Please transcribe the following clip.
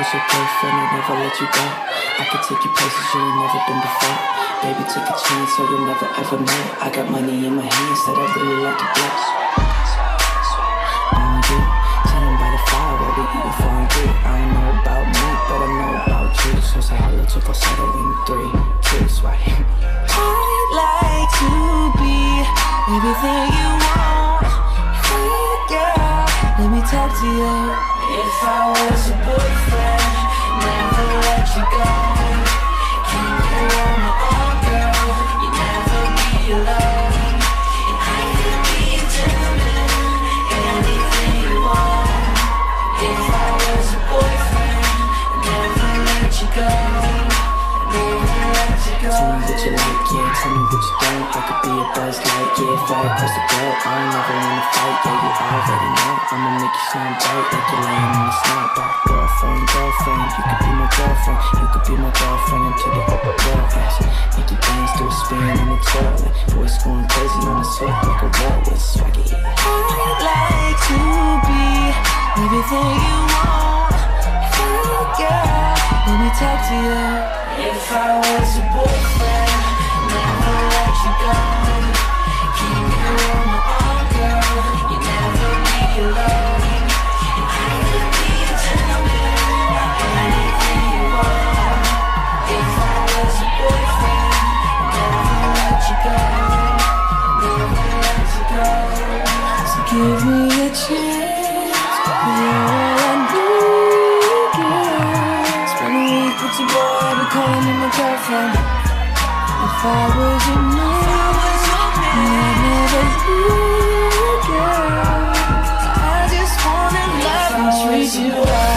was your boyfriend, I'd never let you go. I could take you places you ain't never been before. Baby, take a chance so you'll never ever know. I got money in my hands that I really like to blow. Now you, chilling by the fire while we eating fondue. I don't know about me, but I know about you. So say hello to falsetto in 3, 2, sway. I'd like to be everything you want. Hey girl, let me talk to you. If I was your boyfriend, never let you go. Keep you on my own, girl. You never be alone. And I could be a gentleman, anything you want. If I was your boyfriend, never let you go. Never let you go. Tell me what you like, yeah. Tell me what you don't. I could be a buzz light, yeah. Fly across the globe. I don't ever wanna fight, yeah. You already know. I'ma make you shine bright like you're laying in the snow. Back girlfriend, girlfriend. You could be my girlfriend. You could be my girlfriend until the upper world ends. Make you dance to a spin in the toilet. Voice going crazy on the soap like a walrus. Swaggy. I'd like to be everything you want. Hey girl, let me talk to you. If I was your boyfriend, never let you go. Keep you on my arm, girl. You never be alone. And I could be a gentleman, anything you want. If I was your boyfriend, never let you go. Never let you go. So give me a chance, you're all I need, girl. Spend a week with your boy, I'll be calling you my girlfriend. If I was your man, I'd never leave, girl. I just wanna love and treat you right.